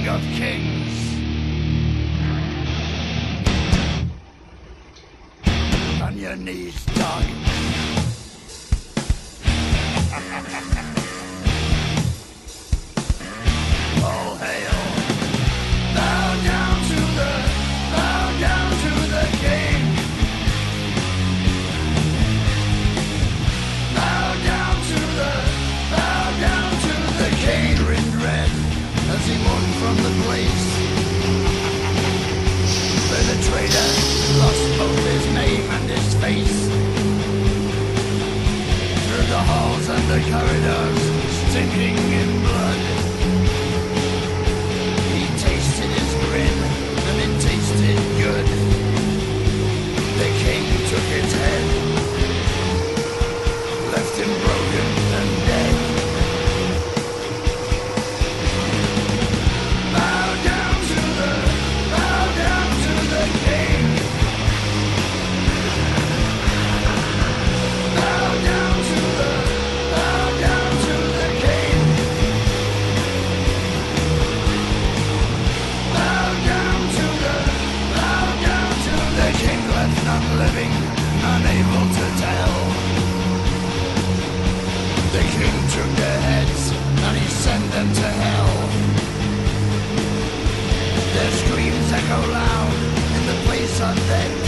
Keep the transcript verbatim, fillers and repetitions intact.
king of kings. On your knees, dog. All hail. Bow down to the, bow down to the king. Bow down to the, bow down to the king. Grinned red as he walked from the place where the traitor lost both his name and his face. Through the halls and the corridors, stinking in blood, he tasted his grin, and it tasted good. The king took his head, left him broken and dead. Bow down to the, bow down to the king. Bow down to the, bow down to the king. Bow down to the, bow down to the king. Left none living, unable to tell. The king took their heads and he sent them to hell. Their screams echo loud in the place of their